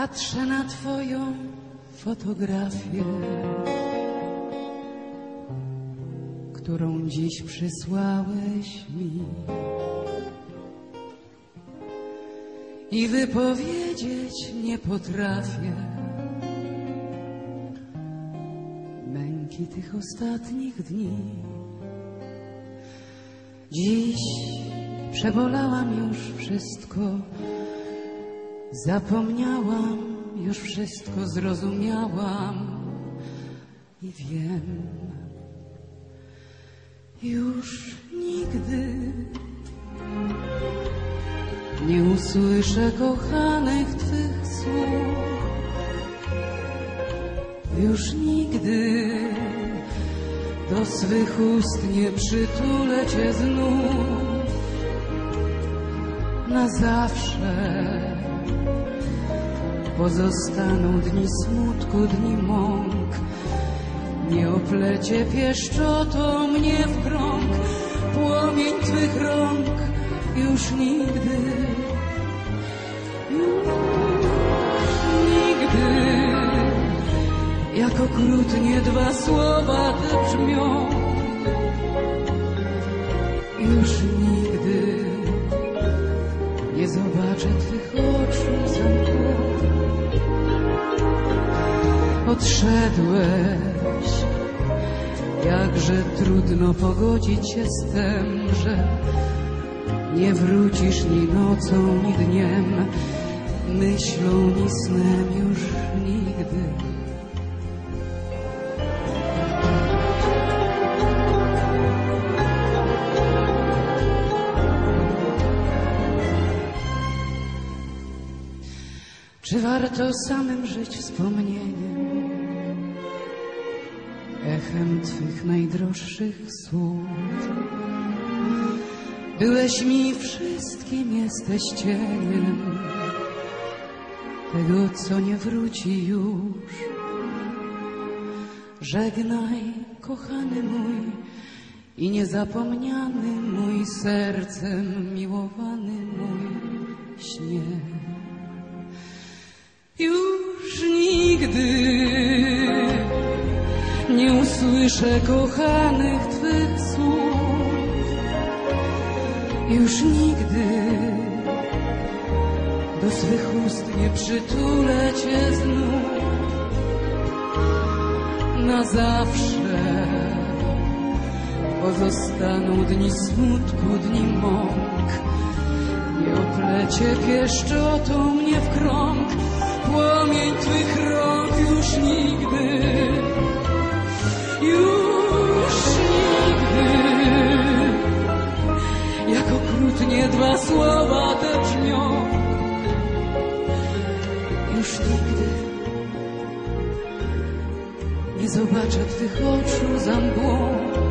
Patrzę na twoją fotografię, którą dziś przysłałeś mi, i wypowiedzieć nie potrafię męki tych ostatnich dni. Dziś przebolałam już wszystko, zapomniałam już wszystko, zrozumiałam i wiem, już nigdy nie usłyszę kochanych twych słów. Już nigdy do swych ust nie przytulę cię znów. Na zawsze pozostaną dni smutku, dni mąk. Nie oplecie pieszczotą mnie w krąg płomień twych rąk. Już nigdy, jak okrutnie dwa słowa te brzmią. Już nigdy nie zobaczę twych oczu za mgłą. Odszedłeś, jakże trudno pogodzić się z tym, że nie wrócisz ni nocą, ni dniem, myślą, ni snem już nigdy. Czy warto samym żyć wspomnieniem, echem twych najdroższych słów? Byłeś mi wszystkim, jesteś cieniem tego, co nie wróci już. Żegnaj, kochany mój i niezapomniany mój, sercem miłowany mój śnie. Już nigdy nie usłyszę kochanych twych słów. Już nigdy do swych ust nie przytulę cię znów. Na zawsze pozostaną dni smutku, dni mąk. Nie oplecie pieszczotą mnie w krąg płomień twych rąk. Już nigdy, już nigdy, jak okrutnie dwa słowa te brzmią. Już nigdy nie zobaczę twych oczu za mgłą.